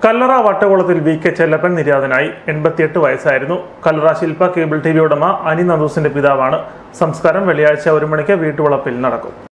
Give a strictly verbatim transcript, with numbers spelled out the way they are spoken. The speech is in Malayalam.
കല്ലറ വട്ടകുളത്തിൽ വി കെ ചെല്ലപ്പൻ നിര്യാതനായി. എൺപത്തിയെട്ട് വയസ്സായിരുന്നു. Kallara Shilpa cable T V ഉടമ അനി നന്ദൂസിന്റെ പിതാവാണ്. സംസ്കാരം വെള്ളിയാഴ്ച ഒരു മണിക്ക് വീട്ടുവളപ്പിൽ നടക്കും.